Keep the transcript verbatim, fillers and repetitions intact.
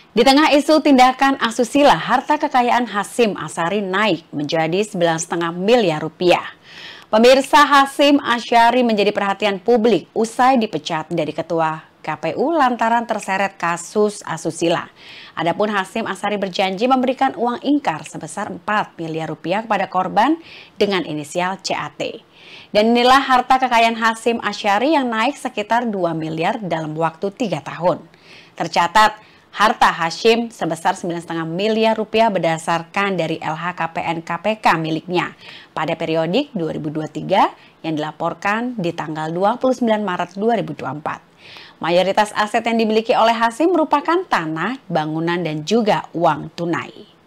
Di tengah isu tindakan asusila, harta kekayaan Hasyim Asy'ari naik menjadi sembilan koma lima miliar rupiah. Pemirsa, Hasyim Asy'ari menjadi perhatian publik usai dipecat dari Ketua K P U lantaran terseret kasus asusila. Adapun Hasyim Asy'ari berjanji memberikan uang ingkar sebesar empat miliar rupiah kepada korban dengan inisial C A T. Dan inilah harta kekayaan Hasyim Asy'ari yang naik sekitar dua miliar dalam waktu tiga tahun. Tercatat, harta Hasyim sebesar sembilan koma lima miliar rupiah berdasarkan dari L H K P N K P K miliknya pada periodik dua ribu dua puluh tiga yang dilaporkan di tanggal dua puluh sembilan Maret dua ribu dua puluh empat. Mayoritas aset yang dimiliki oleh Hasyim merupakan tanah, bangunan, dan juga uang tunai.